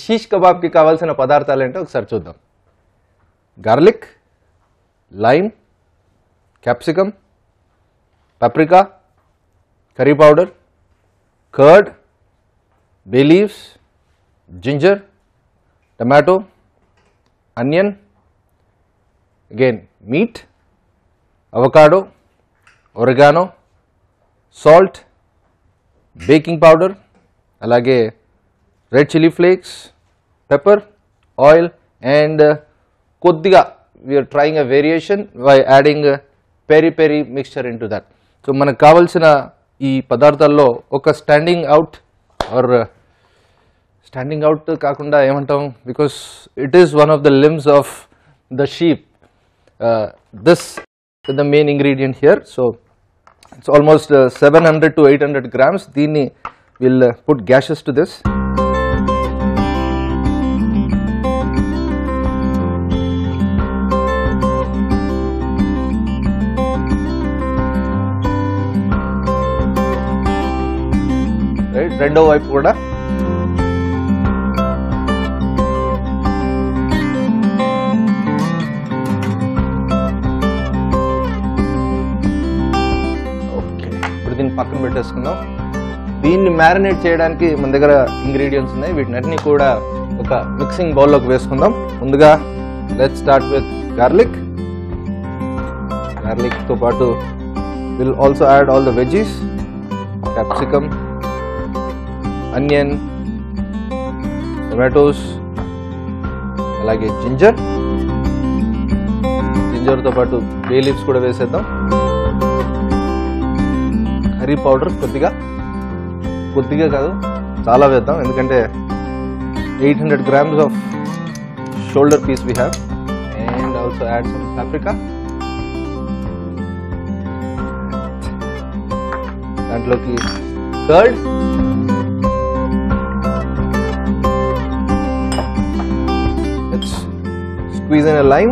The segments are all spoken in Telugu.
షీష్ కబాబ్కి కావాల్సిన పదార్థాలు ఏంటో ఒకసారి చూద్దాం. Garlic, lime, capsicum, paprika, curry powder, curd, bay leaves, ginger, tomato, onion, again meat, avocado, oregano, salt, baking powder, alage red chili flakes, pepper, oil, and koddiga we are trying a variation by adding peri peri mixture into that. So మనకు కావాల్సిన ఈ పదార్థాల్లో ఒక స్టాండింగ్ అవుట్ కాకుండా ఏమంటాం, because it is one of the limbs of the sheep. This is the main ingredient here. So it's almost 700 to 800 grams. దీన్ని will put gashes to this. రెండో వైపు కూడా ఓకే. ఇప్పుడు దీన్ని పక్కన పెట్టేసుకుందాం. దీన్ని మ్యారినేట్ చేయడానికి మన దగ్గర ఇంగ్రీడియంట్స్ ఉన్నాయి. వీటిని కూడా ఒక మిక్సింగ్ బౌల్లోకి వేసుకుందాం. ముందుగా లెట్స్ స్టార్ట్ విత్ గార్లిక్. గార్లిక్తో పాటు will also add all the veggies, capsicum, onion, tomatoes, అలాగే జింజర్తో పాటు బే లీవ్స్ కూడా వేసేద్దాం. కర్రీ పౌడర్ కొద్దిగా కాదు చాలా వేద్దాం, ఎందుకంటే 800 grams of shoulder piece we have. And also add some paprika. దాంట్లోకి curd, squeeze in a lime,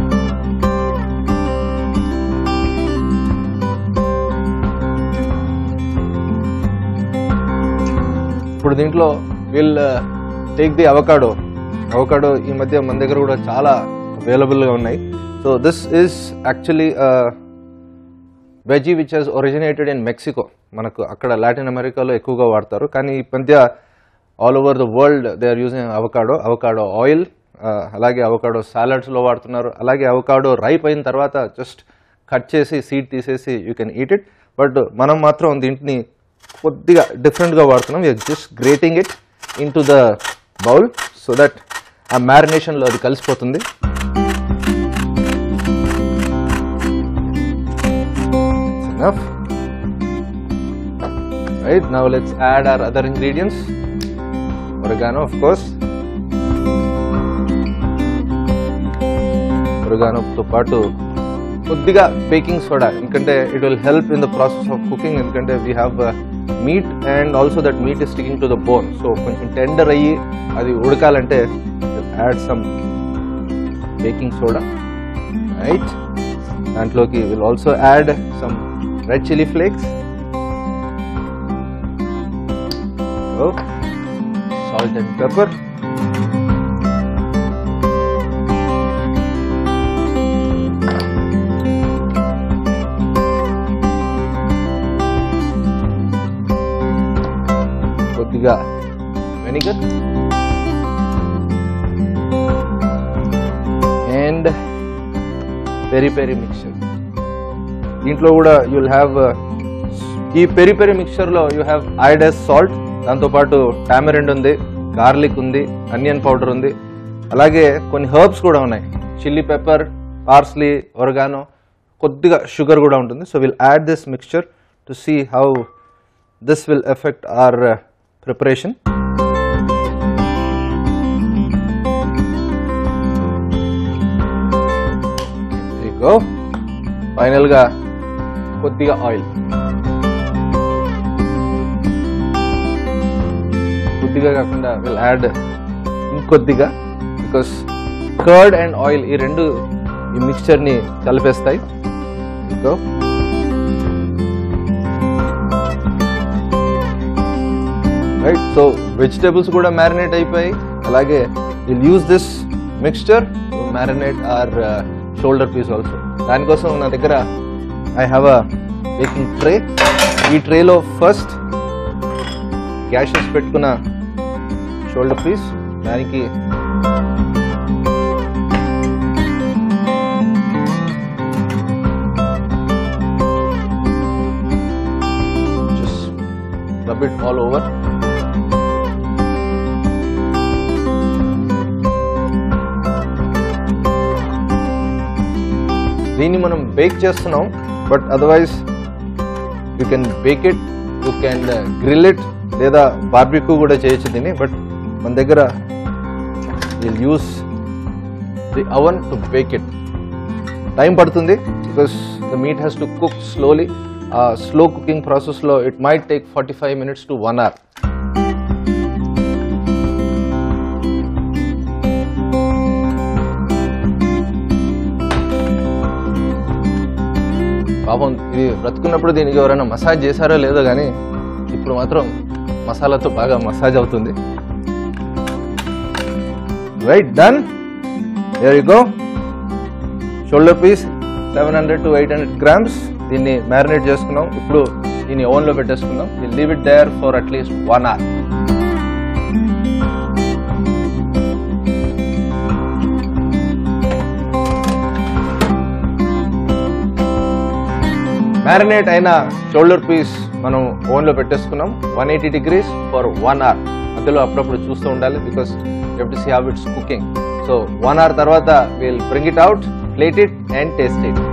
ఇప్పుడు దీంట్లో విల్ టేక్ ది అవకాడో ఈ మధ్య మన దగ్గర కూడా చాలా అవైలబుల్గా ఉన్నాయి. So this is actually veggie which has originated in Mexico. మనకు అక్కడ లాటిన్ అమెరికాలో ఎక్కువగా వాడతారు, కానీ ఈ మధ్య all over the world they are using avocado oil. అలాగే అవకాడో సాలడ్స్లో వాడుతున్నారు. అలాగే అవకాడో రైప్ అయిన తర్వాత జస్ట్ కట్ చేసి సీడ్ తీసేసి you can eat it. But మనం మాత్రం దీంట్ని కొద్దిగా డిఫరెంట్గా వాడుతున్నాం. We're just grating it into the bowl so that ఆ మ్యారినేషన్లో అది కలిసిపోతుంది. enough. Right, now let's add our other ingredients. Oregano, of course. Oregano to paatu koddiga baking soda, endukante it will help in the process of cooking, endukante we have meat and also that meat is sticking to the bone, so koncham tender ayyi adi udakalante add some baking soda, right? Dantloki we'll also add some red chili flakes, so salt and pepper, koddiga vinegar, and peri peri mixture. దీంట్లో కూడా you will have ఈ పెరి పెరి మిక్చర్లో యూ హ్యావ్ ఐడస్ సాల్ట్, దాంతోపాటు టామరిండ్ ఉంది, గార్లిక్ ఉంది, అనియన్ పౌడర్ ఉంది, అలాగే కొన్ని హర్బ్స్ కూడా ఉన్నాయి, చిల్లీ పెప్పర్, పార్స్లీ, ఒరగానో, కొద్దిగా షుగర్ కూడా ఉంటుంది. So will add this mixture to see how this will effect our preparation. ఫైనల్గా కొద్దిగా ఆయిల్, కొద్దిగా కాకుండా విల్ యాడ్ ఇంకొద్దిగా, బికాస్ కర్డ్ అండ్ ఆయిల్ ఈ రెండు ఈ మిక్చర్ని కలిపేస్తాయి. రైట్, సో వెజిటేబుల్స్ కూడా మ్యారినేట్ అయిపోయి, అలాగే will use this mixture to marinate our shoulder piece also. దానికోసం నా దగ్గర I have a baking tray. ఈ ట్రేలో ఫస్ట్ గ్యాషెస్ పెట్టుకున్న షోల్డర్ పీస్, దానికి just rub it all over. దీన్ని మనం బేక్ చేస్తున్నాం, but otherwise you can bake it, you can grill it, లేదా బార్బిక్యూ కూడా చేయొచ్చు దీన్ని. బట్ మన దగ్గర will use the oven to bake it. Time పడుతుంది because the meat has to cook slowly. ఆ స్లో కుకింగ్ ప్రాసెస్లో it might take 45 minutes to 1 hour. పాపం ఇది బ్రతుకున్నప్పుడు దీనికి ఎవరైనా మసాజ్ చేశారో లేదో కానీ ఇప్పుడు మాత్రం మసాలాతో బాగా మసాజ్ అవుతుంది. Right, done. Here you go. Shoulder piece 700 to 800 grams. దీన్ని మ్యారినేట్ చేసుకున్నాం. ఇప్పుడు దీన్ని ఓవెన్లో పెట్టేసుకుందాం. Will leave it there for at least 1 hour. Marinate అయిన షోల్డర్ పీస్ మనం ఓవెన్లో పెట్టేసుకున్నాం 180 degrees ఫర్ 1 hour. మధ్యలో అప్పుడప్పుడు చూస్తూ ఉండాలి because you have to see how it's cooking. So 1 hour తర్వాత will bring it out, plate it and taste it.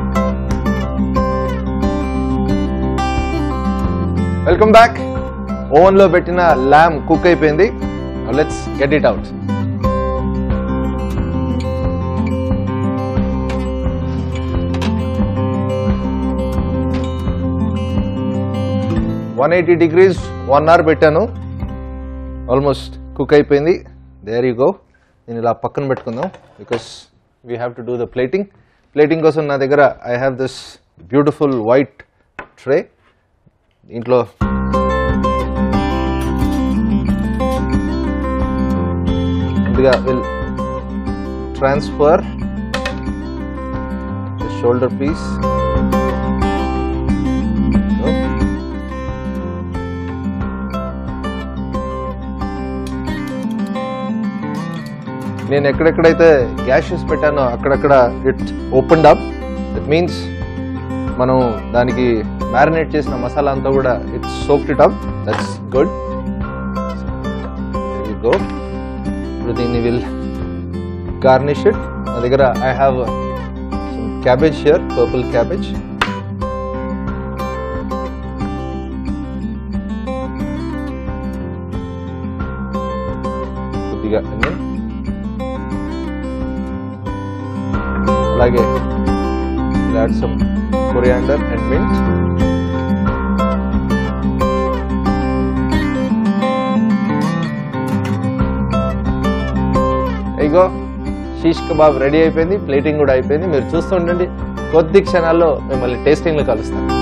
Welcome back. ఓవెన్లో పెట్టిన ల్యామ్ కుక్ అయిపోయింది. Let's get it out. $180 degrees 1 hour పెట్టాను. ఆల్మోస్ట్ కుక్ అయిపోయింది. There you go. నేను ఇలా పక్కన పెట్టుకుందాం because we have to do the plating. Plating కోసం నా దగ్గర I have this beautiful white tray. దీంట్లో ముందుగా విల్ ట్రాన్స్ఫర్ షోల్డర్ పీస్. నేను ఎక్కడెక్కడైతే గ్యాషెస్ పెట్టానో అక్కడక్కడ it opened up. That means మనం దానికి మ్యారినేట్ చేసిన మసాలా అంతా కూడా it soaked it up. That's good. Go. ఇప్పుడు దీన్ని విల్ గార్నిష్ ఇట్. నా దగ్గర I have cabbage here, purple cabbage. కొద్దిగా అనియన్, అలాగే add some coriander and mint. ఇగో షీష్ కబాబ్ రెడీ అయిపోయింది. ప్లేటింగ్ కూడా అయిపోయింది. మీరు చూస్తూ ఉండండి. కొద్ది క్షణాల్లో మిమ్మల్ని టేస్టింగ్లో కలుస్తాను.